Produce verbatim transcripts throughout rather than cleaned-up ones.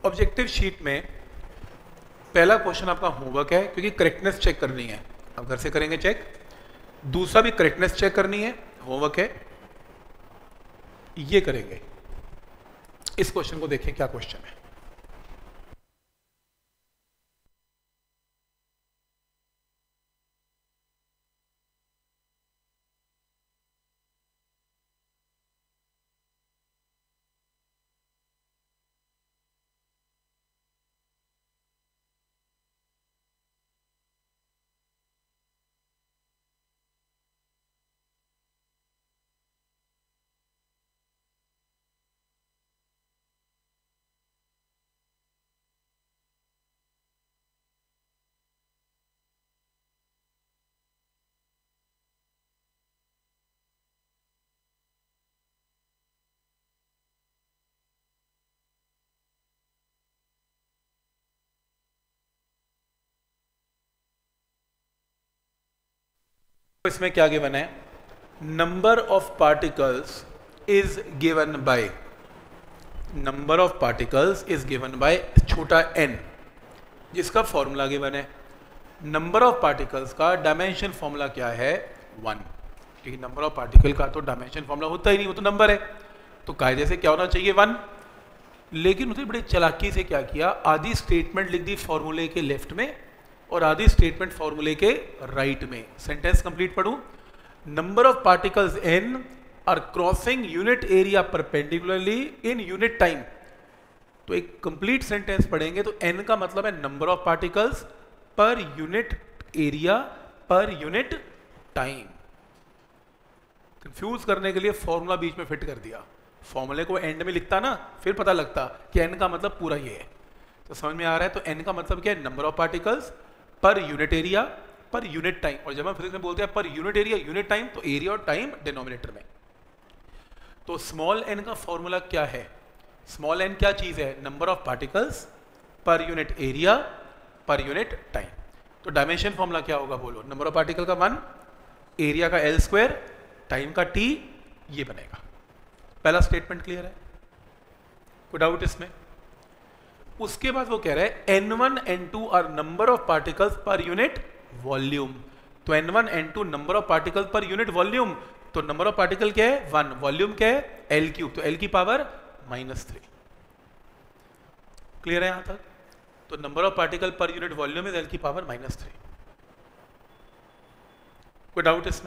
Objective sheet में पहला question आपका होमवर्क है, क्योंकि करेक्टनेस चेक करनी है, आप घर से करेंगे चेक। दूसरा भी करेक्टनेस चेक करनी है, होमवर्क है, ये करेंगे। इस क्वेश्चन को देखें क्या क्वेश्चन है। इसमें क्या गिवन है? Number of particles is given by, number of particles is given by छोटा n, जिसका फॉर्मूला गिवन है। नंबर ऑफ पार्टिकल्स का डायमेंशन फॉर्मूला क्या है? वन। क्योंकि नंबर ऑफ पार्टिकल का तो डायमेंशन फॉर्मूला होता ही नहीं, वो तो नंबर है, तो कायदे से क्या होना चाहिए? वन। लेकिन उसने बड़ी चालाकी से क्या किया, आधी स्टेटमेंट लिख दी फॉर्मूले के लेफ्ट में और आधी स्टेटमेंट फॉर्मूले के राइट में। सेंटेंस कंप्लीट पढ़ूं। Number of particles n are crossing unit area perpendicularly in unit time. तो एक कंप्लीट सेंटेंस पढ़ेंगे तो n का मतलब है number of particles per unit area per unit time. Confuse करने के लिए फॉर्मूला बीच में फिट कर दिया। फॉर्मूले को एंड में लिखता ना, फिर पता लगता कि n का मतलब पूरा ये है। तो समझ में आ रहा है? तो n का मतलब क्या है? Number of particles per unit area per unit time. और जब हम फिजिक्स में बोलते हैं per unit area unit time, तो एरिया और टाइम डिनोमिनेटर में। तो स्मॉल n का फॉर्मूला क्या है? स्मॉल n क्या चीज है? Number of particles per unit area per unit time. तो डायमेंशन फॉर्मूला क्या होगा? बोलो। नंबर ऑफ पार्टिकल का वन, एरिया का एल स्क्वायर, टाइम का टी, ये बनेगा। पहला स्टेटमेंट क्लियर है? कोई डाउट इसमें? उसके बाद वो कह रहा है N one N two are number of particles per unit volume. तो N one N two number of particle per unit volume. तो नंबर ऑफ पार्टिकल क्या है? वन। वॉल्यूम क्या है? L cube. तो एल की पावर माइनस थ्री। क्लियर है यहां तक? तो number of particle per unit volume is L की पावर माइनस थ्री। कोई डाउट इसमें?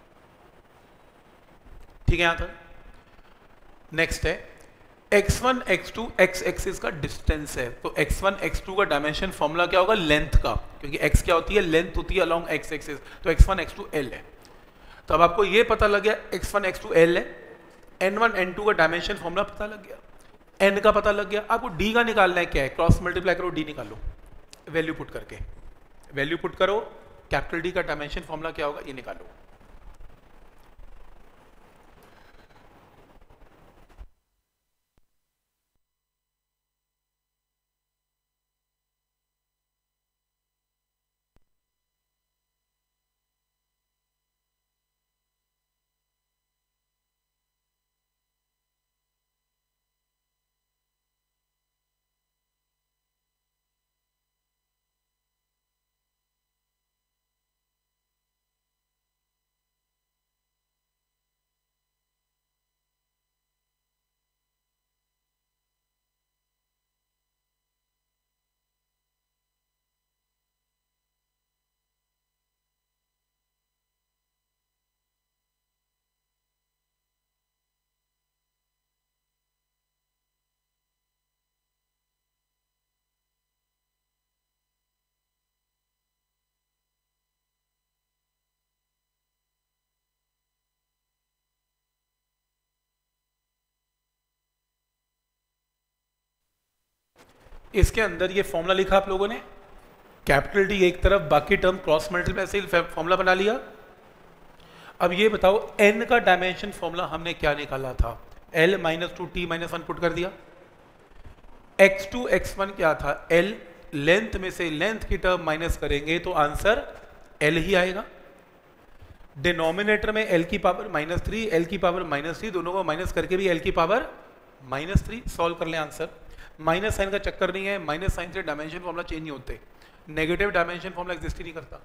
ठीक है यहां तक? नेक्स्ट है x one X two, X axis का डिस्टेंस है। तो एक्स वन एक्स टू का डायमेंशन फॉर्मूला क्या होगा? लेंथ का, क्योंकि x क्या होती है? लेंथ होती है अलोंग x एक्सिस। तो X one X two L है। तो अब आपको ये पता लग गया X one X two L है, एन वन एन टू का डायमेंशन फॉर्मूला पता लग गया, n का पता लग गया। आपको d का निकालना है। क्या है? क्रॉस मल्टीप्लाई करो, d निकालो, वैल्यू पुट करके, वैल्यू पुट करो, कैपिटल D का डायमेंशन फॉर्मूला क्या होगा ये निकालो। इसके अंदर ये फॉर्मूला लिखा आप लोगों ने, कैपिटल डी एक तरफ, बाकी टर्म क्रॉस मल्टीप्लाई से फॉर्मूला बना लिया। अब ये बताओ n का डायमेंशन फॉर्मूला हमने क्या निकाला था? l minus two T minus one put कर दिया। एक्स टू एक्स वन क्या था? l। लेंथ में से लेंथ की टर्म माइनस करेंगे तो आंसर l ही आएगा। डिनोमिनेटर में l की पावर माइनस थ्री, एल की पावर माइनस थ्री, दोनों को माइनस करके भी l की पावर माइनस थ्री। सॉल्व कर ले आंसर। माइनस साइन का चक्कर नहीं है, माइनस साइन से डायमेंशन फॉर्मूला चेंज नहीं होते, नेगेटिव डायमेंशन फॉर्मूला एग्जिस्ट ही नहीं करता।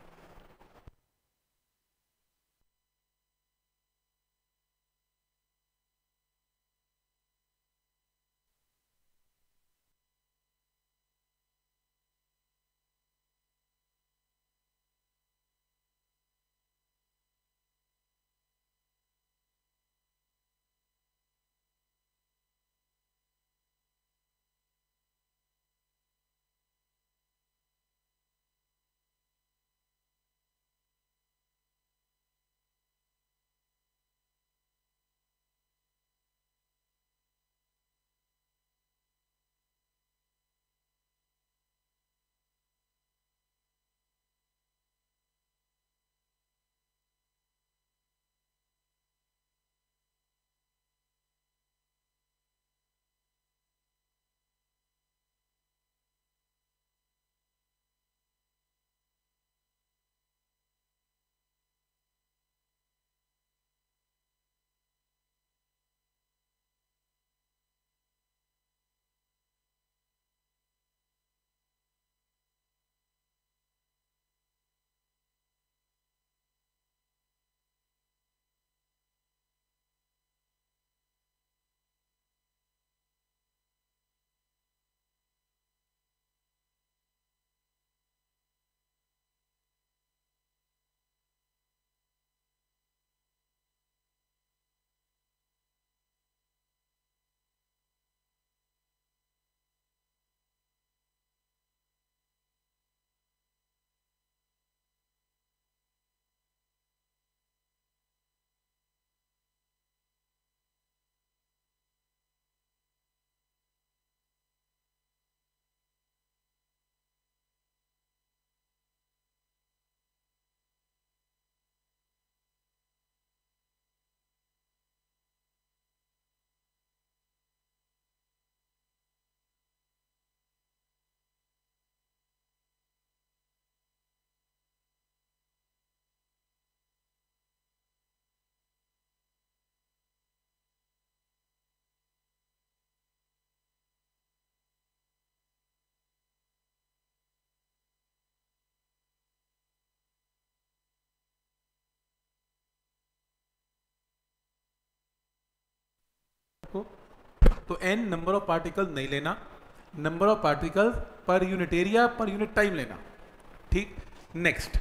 तो n नंबर ऑफ पार्टिकल नहीं लेना, number of particle per unit area per unit time लेना। ठीक, नेक्स्ट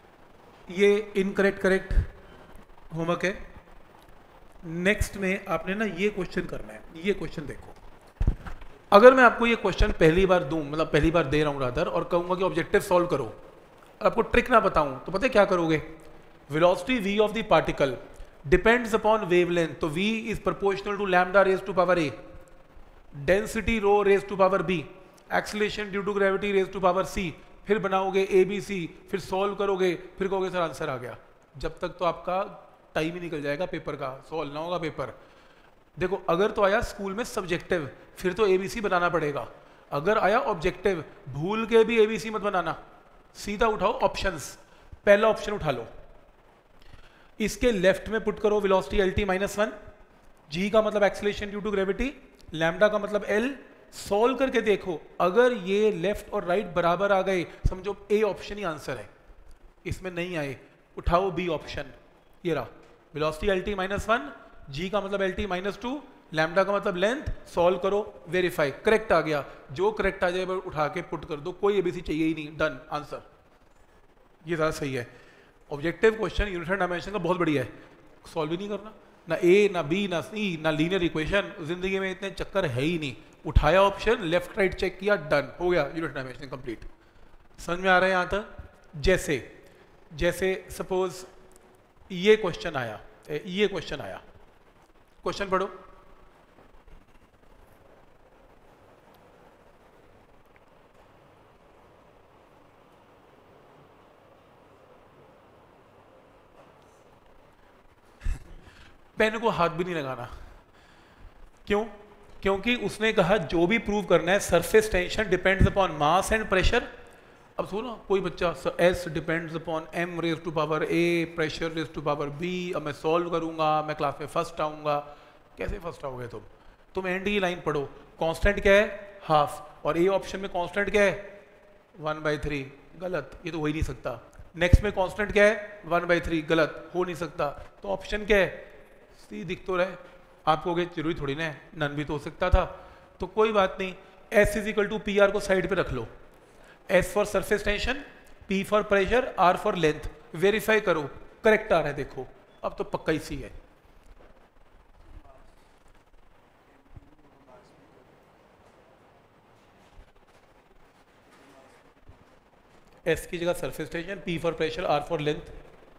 ये इनकरेक्ट करेक्ट होमवर्क है। नेक्स्ट में आपने ना ये क्वेश्चन करना है, ये क्वेश्चन देखो। अगर मैं आपको ये क्वेश्चन पहली बार दूं, मतलब पहली बार दे रहा हूं रादर, और कहूंगा कि ऑब्जेक्टिव सॉल्व करो, और आपको ट्रिक ना बताऊं, तो पता है क्या करोगे? Velocity v of the particle depends upon wavelength, तो v is proportional to lambda raise to power a, density rho raise to power b, acceleration due to gravity raise to power c, फिर बनाओगे ए B सी, फिर solve करोगे, फिर कहोगे sir answer आ गया। जब तक तो आपका टाइम ही निकल जाएगा पेपर का, सॉल्व ना होगा पेपर। देखो अगर तो आया स्कूल में सब्जेक्टिव, फिर तो एबीसी बनाना पड़ेगा। अगर आया ऑब्जेक्टिव, भूल के भी एबीसी मत बनाना, सीधा उठाओ ऑप्शंस। पहला ऑप्शन उठा लो, इसके लेफ्ट में पुट करो velocity L T minus one, G का मतलब acceleration due to gravity, lambda का मतलब एल। सॉल्व करके देखो, अगर ये लेफ्ट और राइट बराबर आ गए, समझो ए ऑप्शन ही आंसर है। इसमें नहीं आए, उठाओ बी ऑप्शन, ये रहा velocity L T minus one, G का मतलब L T minus two, lambda का मतलब लेंथ। सॉल्व करो, वेरीफाई, करेक्ट आ गया। जो करेक्ट आ जाए उठा के पुट कर दो, कोई एबीसी चाहिए ही नहीं, डन आंसर। ये ज़्यादा सही है। ऑब्जेक्टिव क्वेश्चन यूनिट डायमेंशन का बहुत बढ़िया है, सॉल्व ही नहीं करना, ना ए ना बी ना सी ना लीनियर इक्वेशन, जिंदगी में इतने चक्कर है ही नहीं। उठाया ऑप्शन, लेफ्ट राइट चेक किया, डन हो गया, यूनिट डायमेंशन कंप्लीट। समझ में आ रहा है यहाँ तक? जैसे जैसे सपोज ये क्वेश्चन आया, ये क्वेश्चन आया, क्वेश्चन पढ़ो। पेन को हाथ भी नहीं लगाना। क्यों? क्योंकि उसने कहा जो भी प्रूव करना है surface tension depends upon mass and pressure. अब सुनो, कोई बच्चा S depends upon M raise to power A, pressure raise to power B. अब मैं सॉल्व करूंगा, मैं क्लास में फर्स्ट आऊंगा। कैसे फर्स्ट आओगे तुम? तुम एंड की लाइन पढ़ो, कांस्टेंट क्या है, हाफ, और ए ऑप्शन में कांस्टेंट क्या है, वन बाई थ्री, गलत, ये तो हो ही नहीं सकता। नेक्स्ट में कांस्टेंट क्या है, वन बाई थ्री, गलत, हो नहीं सकता। तो ऑप्शन क्या है, सी दिख तो रहा है आपको, जरूरी थोड़ी ना है, नन भी तो हो सकता था। तो कोई बात नहीं, S is equal to P R को साइड पे रख लो, S for surface tension, P for pressure, R for length, verify करो करेक्ट आ रहा है। देखो अब तो पक्का ही सी है। एस की जगह surface tension, P for pressure, R for length.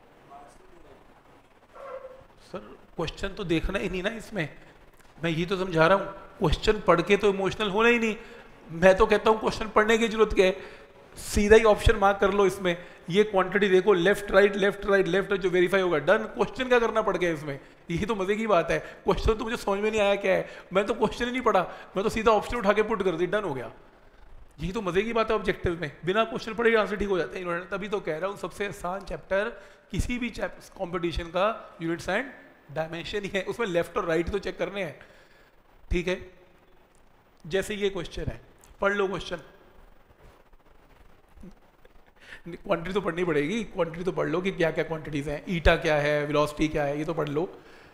Sir question तो देखना ही नहीं ना इसमें, मैं ये तो समझा रहा हूँ, क्वेश्चन पढ़ के तो इमोशनल होना ही नहीं। मैं तो कहता हूँ क्वेश्चन पढ़ने की जरूरत क्या है, सीधा ही ऑप्शन मार्क कर लो इसमें, ये क्वांटिटी देखो, left right left right left, जो वेरीफाई होगा डन। क्वेश्चन क्या करना पड़ गया इसमें, ये तो मजे की बात है। क्वेश्चन तो मुझे समझ में नहीं आया क्या है, मैं तो क्वेश्चन ही नहीं पढ़ा, मैं तो सीधा ऑप्शन उठा के पुट कर दी, डन हो गया। यही तो मजे की बात है ऑब्जेक्टिव में, बिना क्वेश्चन पढ़े आंसर ठीक हो जाते हैं। तभी तो कह रहा हूँ सबसे आसान चैप्टर किसी भी कॉम्पिटिशन का यूनिट्स एंड डायमेंशन ही है, उसमें लेफ्ट और राइट तो चेक करने हैं, ठीक है। जैसे ये क्वेश्चन है, पढ़ लो क्वेश्चन, क्वांटिटी तो पढ़नी पड़ेगी, क्वांटिटी तो पढ़ लो कि क्या क्या क्वांटिटीज हैं, ईटा क्या है, वेलोसिटी क्या है, ये तो पढ़ लो।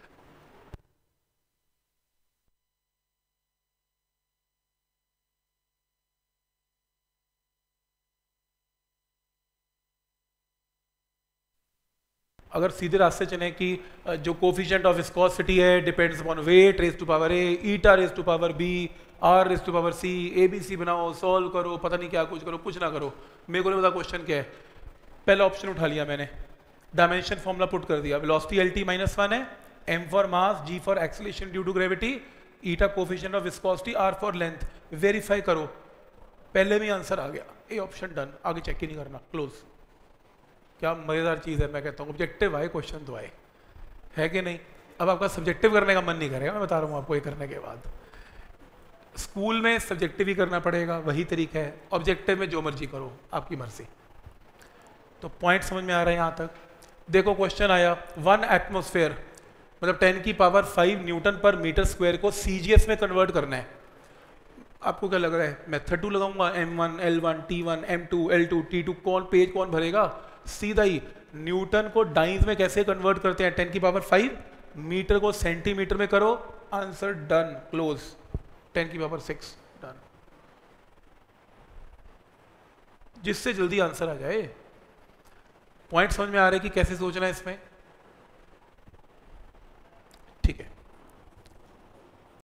अगर सीधे रास्ते चले कि जो कोफिशिएंट ऑफ विस्कोसिटी है depends upon weight raise to power A, eta raise to power B, R raise to power C, A B C बनाओ, सॉल्व करो, पता नहीं क्या कुछ करो, कुछ ना करो, मेरे को नहीं पता क्वेश्चन क्या है। पहला ऑप्शन उठा लिया मैंने, डायमेंशन फॉर्मूला पुट कर दिया, velocity L T minus one है, M for mass, G for acceleration due to gravity, eta coefficient of viscosity, R for length, verify करो, पहले में आंसर आ गया, ए ऑप्शन डन, आगे चेक ही नहीं करना, क्लोज। क्या मजेदार चीज है, मैं कहता हूँ ऑब्जेक्टिव आए क्वेश्चन तो आए, है कि नहीं। अब आपका सब्जेक्टिव करने का मन नहीं करेगा, मैं बता रहा हूँ आपको, ये करने के बाद स्कूल में सब्जेक्टिव ही करना पड़ेगा, वही तरीका है, ऑब्जेक्टिव में जो मर्जी करो, आपकी मर्जी। तो पॉइंट समझ में आ रहा है यहाँ तक। देखो क्वेश्चन आया, वन एटमोस्फेयर मतलब टेन की power five newton per metre square को सीजीएस में कन्वर्ट करना है। आपको क्या लग रहा है, मेथड टू लगाऊंगा, M one L one T one M two L two T two, कौन पेज कौन भरेगा, सीधा ही न्यूटन को डाइंस में कैसे कन्वर्ट करते हैं, टेन की पावर फाइव, मीटर को सेंटीमीटर में करो, आंसर डन, क्लोज, टेन की पावर सिक्स, डन। जिससे जल्दी आंसर आ जाए। पॉइंट समझ में आ रहा है कि कैसे सोचना है इसमें।